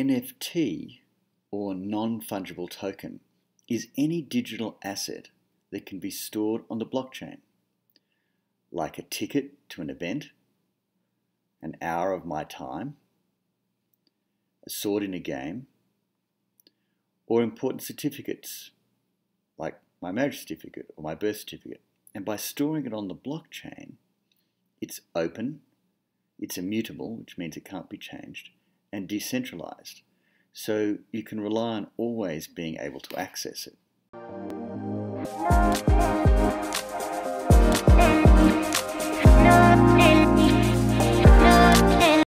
NFT, or non-fungible token, is any digital asset that can be stored on the blockchain, like a ticket to an event, an hour of my time, a sword in a game, or important certificates, like my marriage certificate or my birth certificate. And by storing it on the blockchain, it's open, it's immutable, which means it can't be changed, and decentralized. So you can rely on always being able to access it.